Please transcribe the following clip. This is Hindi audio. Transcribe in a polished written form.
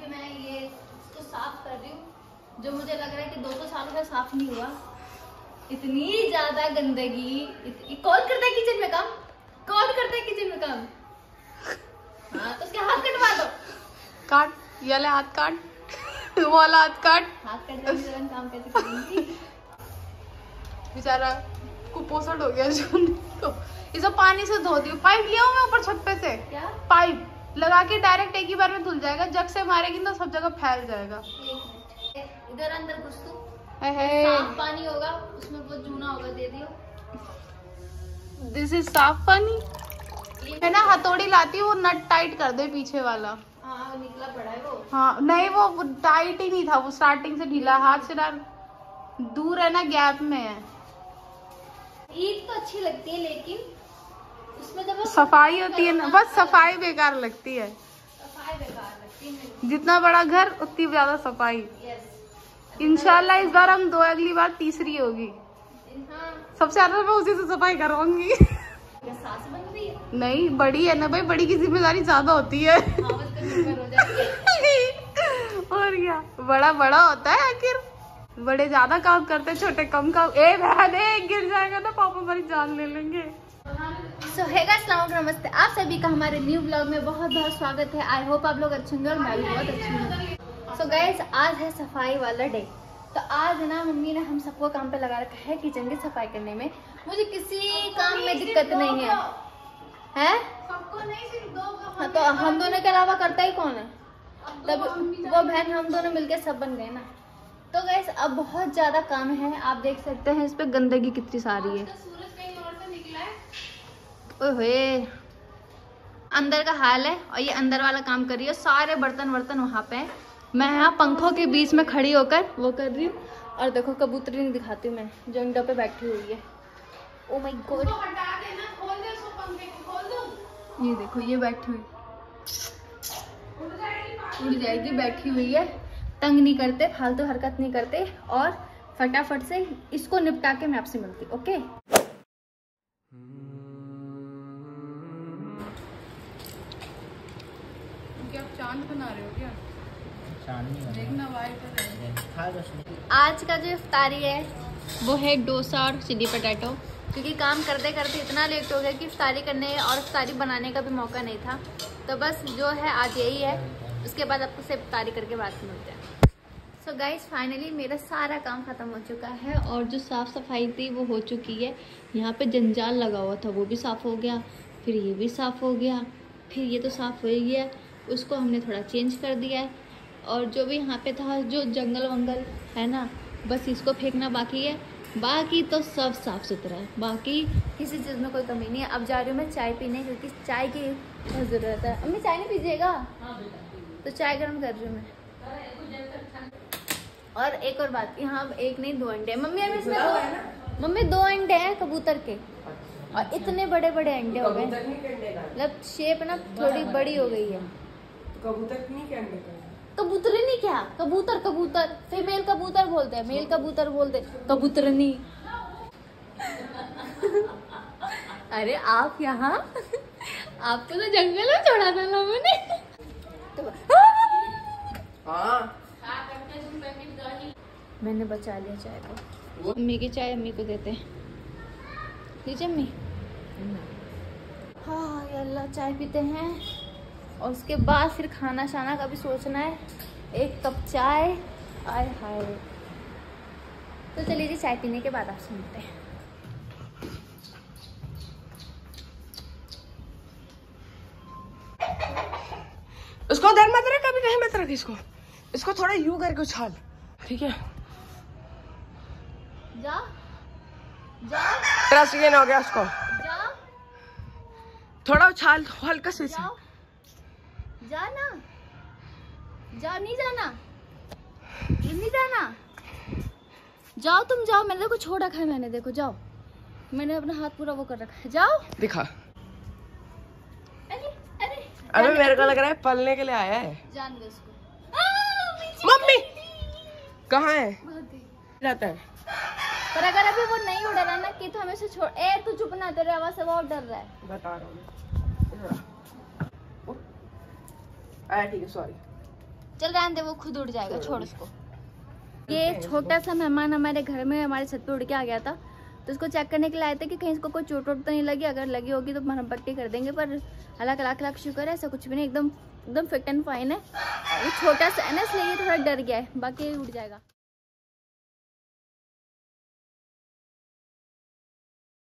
अभी मैं ये इसको साफ कर रही हूँ, जो मुझे लग रहा है कि 200 सालों से साफ नहीं हुआ। इतनी ज्यादा गंदगी। कौन करता है किचन में काम? कौन करता है किचन में काम? हाँ तो उसके हाथ कटवा दो। काट, ये ले हाथ काट, वो वाला हाथ काट। हाथ कटवाने के बाद काम कैसे करूंगी? बेचारा कुपोषण हो गया जो तो इसे पानी से धो दियो। पाइप लिया हूँ मैं ऊपर छत पे से। क्या? पाइप लगा के डायरेक्ट एक ही बार में धुल जाएगा। जग से मारेगी तो सब जगह फैल जाएगा। इधर अंदर घुस तू। है साफ पानी होगा, उसमें वो चूना होगा, दे दियो। दिस इज साफ पानी है ना। हथौड़ी लाती हूँ, वो नट टाइट कर दे पीछे वाला। हाँ वो निकला पड़ा है वो। हाँ नहीं, वो टाइट ही नहीं था, वो स्टार्टिंग से ढीला। हाथ से डाल, दूर है ना, गैप में है। ईद तो अच्छी लगती है, लेकिन उसमें जब सफाई होती है ना, बस सफाई बेकार लगती है। सफाई बेकार लगती है। जितना बड़ा घर उतनी ज्यादा सफाई। यस। इंशाल्लाह इस बार हम 2, अगली बार तीसरी होगी। हाँ। सबसे ज्यादा मैं उसी से सफाई करवाऊंगी। सास बन रही है? नहीं, बड़ी है ना भाई, बड़ी की जिम्मेदारी ज्यादा होती है। हाँ, बस तो हो जाएगी। और क्या, बड़ा बड़ा होता है आखिर। बड़े ज्यादा काम करते हैं, छोटे कम काम। ए बहन, गिर जाएगा ना, पापा हमारी जान ले लेंगे। सो हे गाइस, अस्सलाम वालेकुम, नमस्ते। आप सभी का हमारे न्यू ब्लॉग में बहुत बहुत स्वागत है। आई होप आप लोग अच्छे होंगे और मैं भी बहुत अच्छी हूँ। सो गाइस, आज है सफाई वाला डे। तो आज ना मम्मी ने हम सबको काम पे लगा रखा है किचन की सफाई करने में। मुझे किसी काम में दिक्कत नहीं है, हैं? सबको नहीं, सिर्फ 2 को। हाँ, तो हम दोनों के अलावा करता ही कौन है? तब वो बहन हम दोनों मिलके सब बन गए ना। तो गाइस अब बहुत ज्यादा काम है, आप देख सकते हैं इस पे गंदगी कितनी सारी है। ओए, अंदर का हाल है और ये अंदर वाला काम कर रही है। सारे बर्तन वर्तन वहाँ पे हैं। मैं यहाँ पंखों के बीच में खड़ी होकर वो कर रही हूँ। और देखो कबूतरी नहीं दिखाती हूँ मैं, जो इंडो पे बैठी हुई है। ओ माय गॉड, ये देखो, ये बैठी हुई, उड़ जाएगी, बैठी हुई है। तंग नहीं करते, फालतू हरकत नहीं करते। और फटाफट से इसको निपटा के मैं आपसे मिलती। ओके, क्या आप चांद बना रहे हो क्या? देखना आज का जो इफ्तारी है वो है डोसा और चिली पटाटो। क्योंकि काम करते करते इतना लेट हो गया कि इफ्तारी करने और इफ्तारी बनाने का भी मौका नहीं था। तो बस जो है आज यही है, उसके बाद आपको सिर्फ इफ्तारी करके बात मिलते हैं। सो गाइस, फाइनली मेरा सारा काम खत्म हो चुका है और जो साफ़ सफाई थी वो हो चुकी है। यहाँ पे जंजाल लगा हुआ था, वो भी साफ़ हो गया। फिर ये भी साफ़ हो गया, फिर ये तो साफ़ हो ही गया। उसको हमने थोड़ा चेंज कर दिया है। और जो भी यहाँ पे था, जो जंगल वंगल है ना, बस इसको फेंकना बाकी है। बाकी तो सब साफ़ सुथरा है, बाकी किसी चीज़ में कोई कमी नहीं है। अब जा रही हूँ मैं चाय पीने, क्योंकि चाय की बहुत ज़रूरत है। अम्मी चाय नहीं पीजिएगा? तो चाय गर्म कर रही हूँ मैं। और एक और बात, यहाँ एक नहीं 2 अंडे हैं मम्मी। अभी इसमें मम्मी 2 अंडे हैं कबूतर के, और इतने बड़े बड़े अंडे हो गए, मतलब शेप ना थोड़ी बड़ी हो गई है। कबूतर नहीं क्या अंडे? कबूतरी नहीं, क्या कबूतर? कबूतर फीमेल कबूतर बोलते हैं, मेल कबूतर बोलते कबूतरनी। अरे आप यहाँ, आपको तो जंगल में छोड़ा था लोगों ने। हाँ, मैंने बचा लिया चाय को। अम्मी की चाय अम्मी को देते हैं। लीजिए अम्मी। हाँ या अल्लाह, चाय पीते हैं और उसके बाद फिर खाना शाना का भी सोचना है। 1 कप चाय, आय हाय। तो चलिए जी, चाय पीने के बाद आपसे मिलते हैं। उसको उधर मत रख, कभी कहीं मत रख इसको थोड़ा यूं करके उछाल, ठीक है? जा जा ट्रस्ट गेन हो गया उसको। जा, थोड़ा उछाल, हल्का से। जाओ, जाना, जा, नहीं जाना, नहीं जाना, जाओ तुम जाओ। मैंने देखो छोड़ रखा है, मैंने देखो, जाओ। मैंने अपना हाथ पूरा वो कर रखा है, जाओ। दिखा। अरे अरे अबे मेरे को लग रहा है पलने के लिए आया है। जान दे उसको। मम्मी कहाँ है? रहता है। पर अगर अभी वो नहीं उड़ रहा ना कि तो हमें से छोड़। ए तू चुप ना, तेरे आवाज से बहुत डर रहा है। बता रहा हूँ। ठीक है, सॉरी। चल रहने दे, वो खुद उड़ जाएगा, छोड़ उसको। ये छोटा सा मेहमान हमारे घर में हमारे छत पे उड़ के आ गया था, तो उसको चेक करने के लिए आए थे कि कहीं इसको कोई चोट वोट तो नहीं लगी। अगर लगी होगी तो मरहम पट्टी कर देंगे, पर अल्लाह का लाख लाख शुक्र है ऐसा कुछ भी नहीं, एकदम फिट एंड फाइन है। ये छोटा सा है ना, इसलिए ये थोड़ा डर गया है, बाकी उड़ जाएगा।